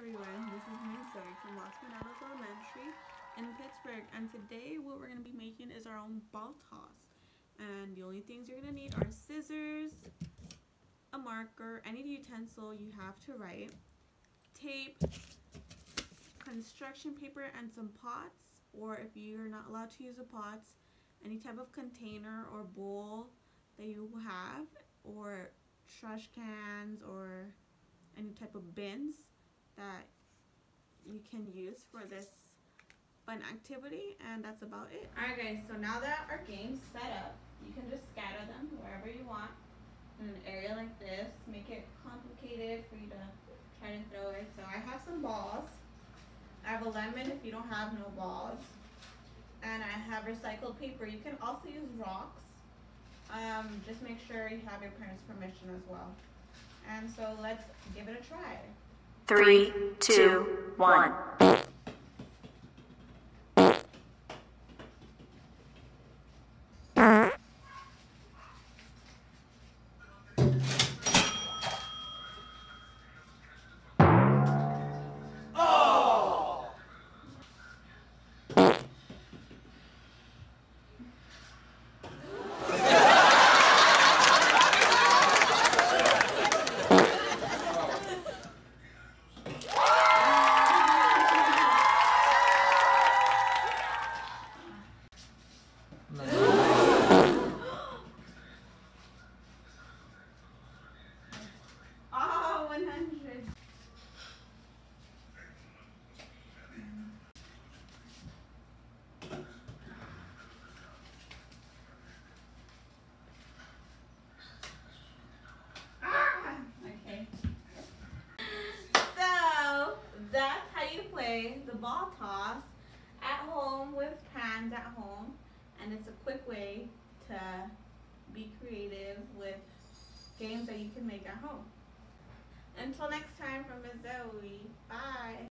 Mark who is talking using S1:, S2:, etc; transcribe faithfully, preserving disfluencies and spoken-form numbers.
S1: everyone, this is Miss Zoe from Medanos Elementary in Pittsburgh, and today what we're going to be making is our own ball toss. And the only things you're going to need are scissors, a marker, any utensil you have to write, tape, construction paper, and some pots, or if you're not allowed to use the pots, any type of container or bowl that you have, or trash cans, or any type of bins that you can use for this fun activity. And that's about it. Alright guys, so now that our game's set up, you can just scatter them wherever you want in an area like this. Make it complicated for you to try to throw it. So I have some balls. I have a lemon if you don't have no balls. And I have recycled paper. You can also use rocks. Um, just make sure you have your parents' permission as well. And so let's give it a try.
S2: Three, two, one.
S1: The ball toss at home with pans at home, and it's a quick way to be creative with games that you can make at home. Until next time, from Miss Zoe, bye.